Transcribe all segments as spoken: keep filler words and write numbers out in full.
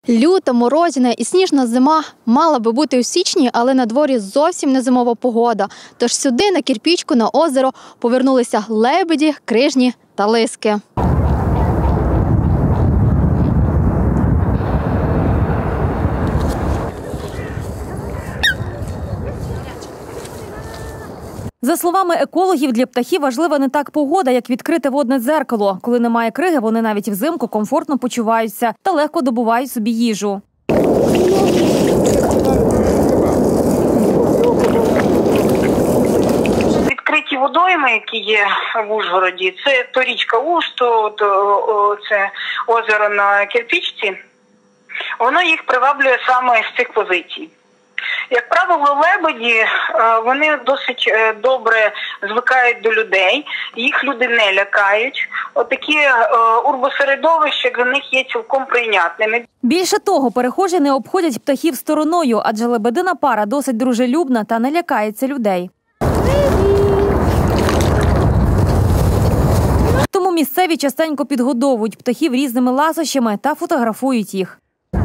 Люта, морозяна і сніжна зима мала би бути у січні, але на дворі зовсім не зимова погода. Тож сюди, на Кірпічку, на озеро, повернулися лебеді, крижні та лиски. За словами екологів, для птахів важлива не так погода, як відкрите водне дзеркало. Коли немає криги, вони навіть взимку комфортно почуваються та легко добувають собі їжу. Відкриті водойми, які є в Ужгороді, це то річка Уж, то, то це озеро на Кірпічці, воно їх приваблює саме з цих позицій. Як правило, лебеді, вони досить добре звикають до людей, їх люди не лякають. Отакі урбосередовища для них є цілком прийнятними. Більше того, перехожі не обходять птахів стороною, адже лебедина пара досить дружелюбна та не лякається людей. Тому місцеві частенько підгодовують птахів різними ласощами та фотографують їх.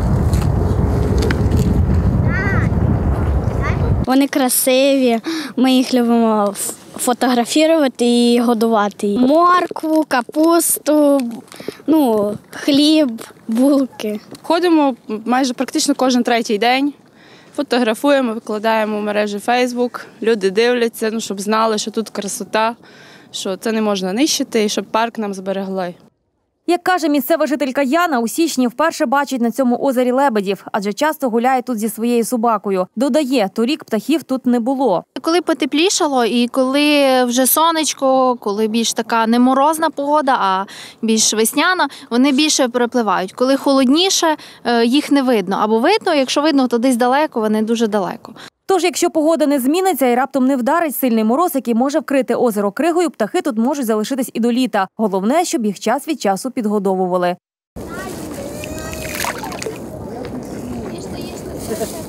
Вони красиві, ми їх любимо фотографувати і годувати. Моркву, капусту, ну, хліб, булки. Ходимо майже практично кожен третій день, фотографуємо, викладаємо в мережі Фейсбук. Люди дивляться, ну, щоб знали, що тут красота, що це не можна нищити і щоб парк нам зберегли. Як каже місцева жителька Яна, у січні вперше бачить на цьому озері лебедів, адже часто гуляє тут зі своєю собакою. Додає, торік птахів тут не було. Коли потеплішало і коли вже сонечко, коли більш така не морозна погода, а більш весняна, вони більше перепливають. Коли холодніше, їх не видно. Або видно, якщо видно, то десь далеко, вони дуже далеко. Тож, якщо погода не зміниться і раптом не вдарить сильний мороз, який може вкрити озеро кригою, птахи тут можуть залишитись і до літа. Головне, щоб їх час від часу підгодовували.